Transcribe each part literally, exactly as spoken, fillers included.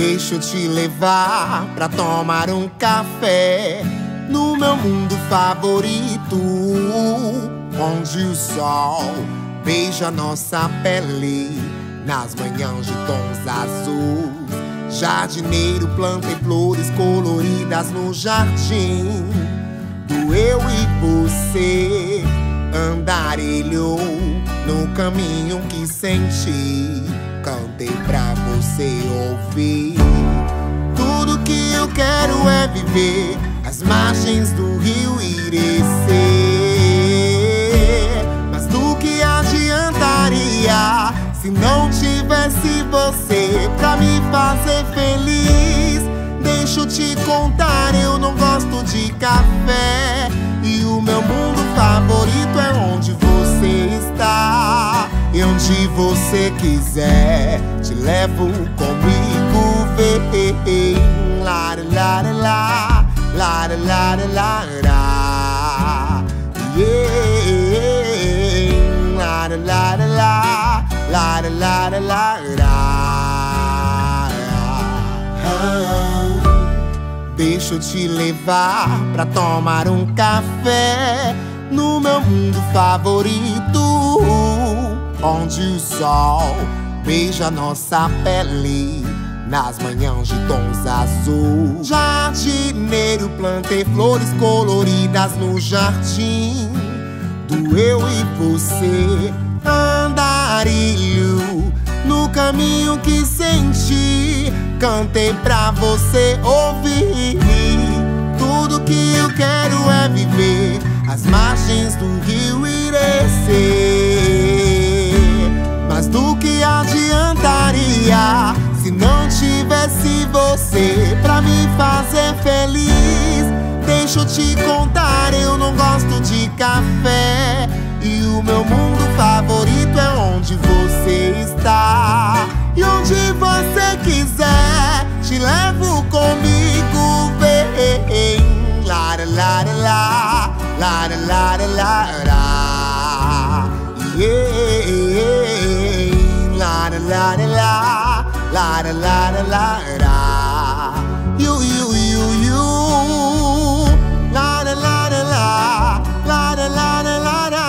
Deixa eu te levar pra tomar um café no meu mundo favorito, onde o sol beija nossa pele nas manhãs de tons azuis. Jardineiro, plantei flores coloridas no jardim do eu e você. Andarilho no caminho que senti, cantei pra você ouvir. Tudo que eu quero é viver às margens do rio Irecê. Mas do que adiantaria se não tivesse você pra me fazer feliz? Deixa eu te contar, eu não gosto de café, e o meu mundo favorito é onde você está. E onde você quiser, te levo comigo, vem. La la la la, la la la la la, yeah. La la la la, la la la la la. Deixa eu te levar pra tomar um café no meu mundo favorito, onde o sol beija nossa pele nas manhãs de tons azul. Jardineiro, plantei flores coloridas no jardim do eu e você. Andarilho no caminho que senti, cantei pra você ouvir. Tudo que eu quero é viver às margens do rio Irecê. Mas do que adiantaria se não tivesse você pra me fazer feliz? Deixa eu te contar, eu não gosto de café, e o meu mundo favorito é onde você está. E onde você quiser, te levo comigo, vem. La la la la, la la la la la, yeah. La la la la, la la la la la. You you you you. La la la la la, la la la la la la.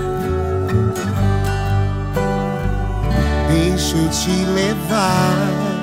Deixa eu te levar